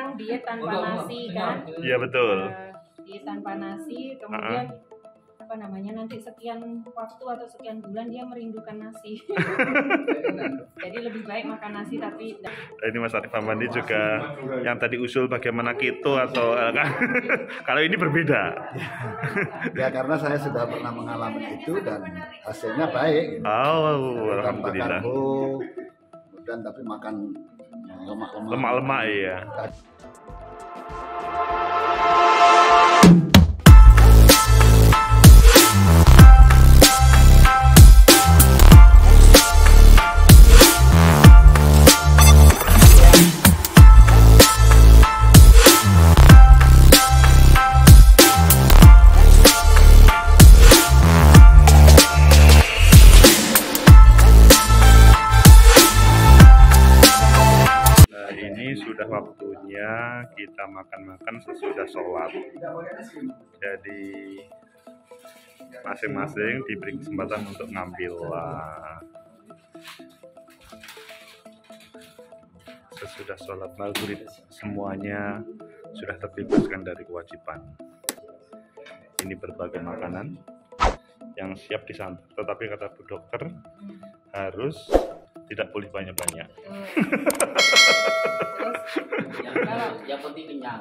orang diet tanpa nasi kan? Iya betul. Diet tanpa nasi, kemudian nanti sekian waktu atau sekian bulan dia merindukan nasi. Jadi lebih baik makan nasi tapi ini Mas Arif Hamandi juga yang tadi usul bagaimana keto atau kalau ini berbeda. Ya karena saya sudah pernah mengalami itu dan hasilnya baik. Oh, alhamdulillah. Dan tapi makan lemak-lemak ya. Sudah waktunya kita makan-makan sesudah sholat. Jadi masing-masing diberi kesempatan untuk ngambil sesudah sholat maghrib. Semuanya sudah terbebaskan dari kewajiban. Ini berbagai makanan yang siap disantap, tetapi kata Bu Dokter harus tidak boleh banyak-banyak. Yang penting kenyang.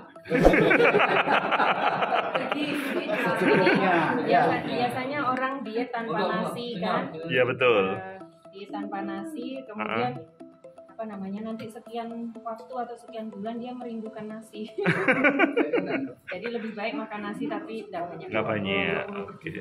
Biasanya orang diet tanpa nasi kan? Iya betul. Diet tanpa nasi, kemudian nanti sekian waktu atau sekian bulan dia merindukan nasi. Jadi lebih baik makan nasi tapi nggak banyak. Oke.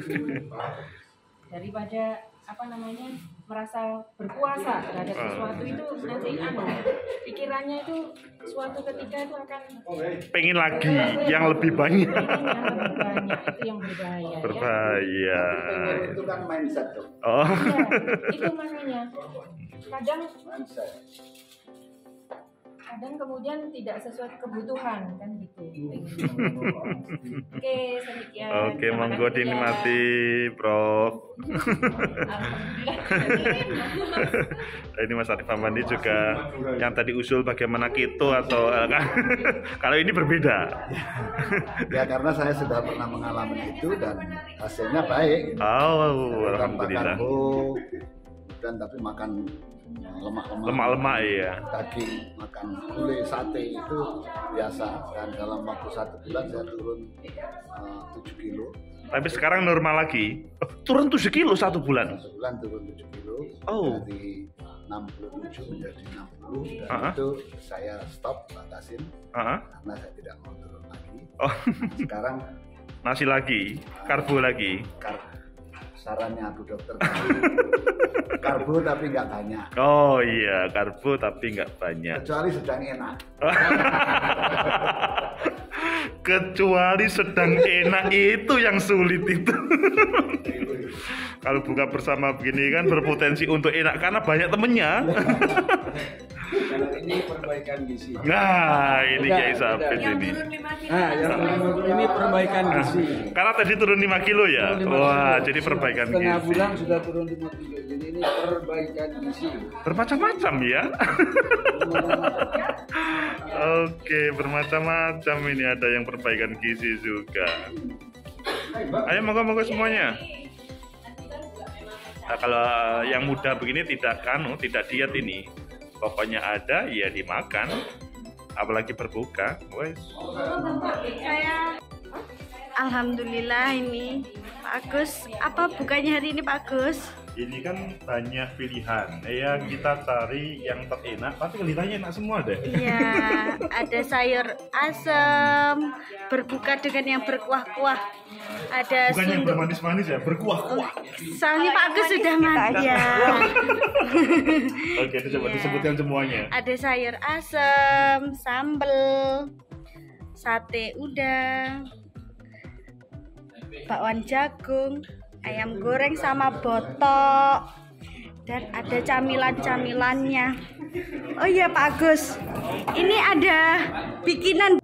Daripada merasa berpuasa terhadap sesuatu itu nanti pikirannya itu suatu ketika itu akan pengen lagi yang lebih banyak. Itu yang berbahaya. Ya. Itu kan mindset tuh. Oh. Ya, itu makanya kadang kemudian tidak sesuai kebutuhan kan gitu. Oke, sedikit. Oke, monggo dinikmati, Prof. Ini Mas Arif Hamandi juga yang tadi usul bagaimana keto atau kalau ini berbeda. Ya karena saya sudah pernah mengalami itu dan hasilnya baik. Oh, alhamdulillah. Dan tapi makan lemak-lemak ya. Daging, makan gulai, sate itu biasa. Dan dalam waktu 1 bulan saya turun 7 kilo. Tapi sekarang normal lagi. Turun 7 kilo 1 bulan. 1 bulan turun 7 kilo. Oh. Dari 67 menjadi 60 dan itu saya stop batasin karena saya tidak mau turun lagi. Oh. Sekarang nasi lagi, karbo lagi. Sarannya Bu Dokter karbo tapi nggak banyak. Oh iya, karbo tapi nggak banyak. Kecuali sedang enak. Kecuali sedang enak itu yang sulit itu. Kalau buka bersama begini kan berpotensi untuk enak karena banyak temennya. Karena ini perbaikan gizi. Nah, ini Kiai Sabit ini. Nah, yang ini perbaikan gizi. Karena tadi turun 5 kilo ya. Wah, jadi perbaikan gizi. Setengah bulan sudah turun 5 kilo. Jadi ini perbaikan gizi. Bermacam-macam ya. Oke, bermacam-macam ini, ada yang perbaikan gizi juga. Ayo monggo semuanya. Nah, kalau yang muda begini tidak diet ini. Pokoknya ada ya dimakan, apalagi berbuka. Wes. Alhamdulillah ini Pak Agus. Apa bukanya hari ini Pak Agus? Ini kan banyak pilihan. Ya kita cari yang terenak, tapi kelihatannya enak semua deh. Iya, ada sayur asam, berbuka dengan yang berkuah-kuah. Ada bukan yang bermanis-manis ya, berkuah-kuah. Soalnya Pak Agus sudah makan. Ya. Oke, itu coba disebutkan semuanya. Ada sayur asam, sambal, sate udang, bakwan jagung, ayam goreng sama botok, dan ada camilan-camilannya. Oh iya Pak Agus, ini ada bikinan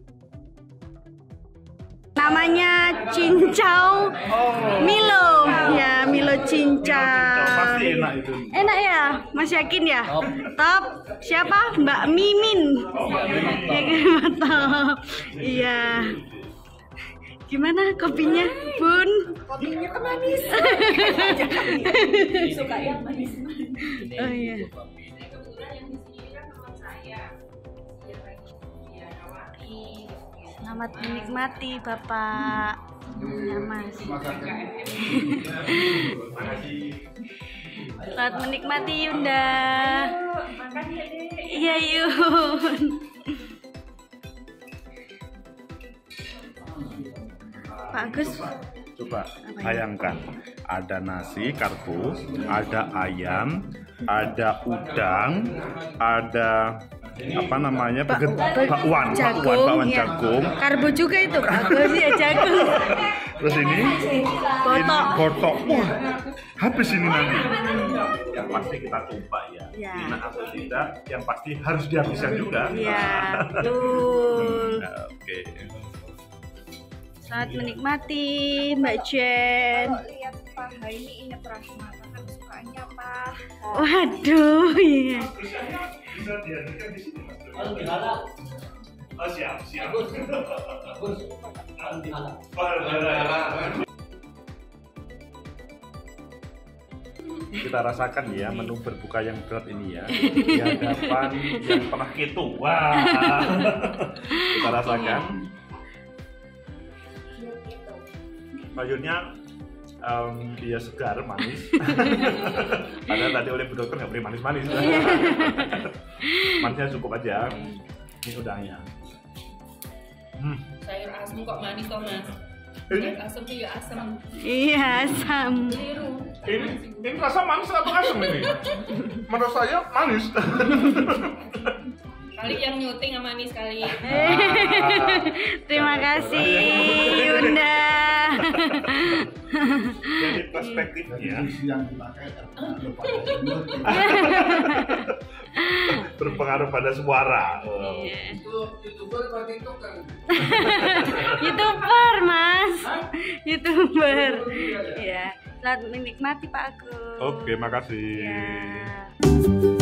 namanya cincau Milo. ya, Milo cincang. Pasti enak itu. Enak ya, Mas yakin ya? Top. Siapa? Mbak Mimin. Ya kan, top. Iya. Gimana kopinya, Bun? Kopinya kan manis. Suka yang manis. Oh iya. Kebetulan yang di sini kan teman saya. Ya, Nawati. Selamat menikmati, Bapak. Ya, Mas. Selamat menikmati, Yunda. Makan ya, Dek. Iya, Yun. Pak Agus. Coba bayangkan, ada nasi karbo, ada ayam, ada udang, ada apa namanya, bakwan ya. jagung. Karbo juga itu, Pak Agus ya, jagung. Terus ini botok. Wah, habis ini nanti. Yang pasti kita coba ya. Enak atau tidak, yang pasti harus dihabiskan juga. Iya, betul. Oke. Selamat menikmati, Mbak Jen. Kalau lihat paha ini ingat Rasmata kan sukanya apa? Waduh, iya. Bisa dihadirkan di sini, Mas. Kalau di mana? Oh, siap. Bagus. Kalau di mana? Kita rasakan ya menu berbuka yang berat ini ya, di hadapan yang pernah keto. Wah, kita rasakan. Sayurnya dia segar, manis. Padahal tadi oleh Bu Dokter nggak beri manis-manis. Manisnya cukup aja. Ini udangnya. Sayur asam kok manis kok, Mas? Sayur asam tuh ya asam. Iya, asam. Keliru. Ini rasa manis atau asam ini? Menurut saya manis. Kali yang nyuting yang manis kali. Terima kasih, Yunda. Jadi perspektifnya yang dipakai berpengaruh pada suara. YouTuber atau TikToker? YouTuber, Mas. YouTuber. Ya, selamat menikmati, Pak Agus. Oke, makasih. Ya.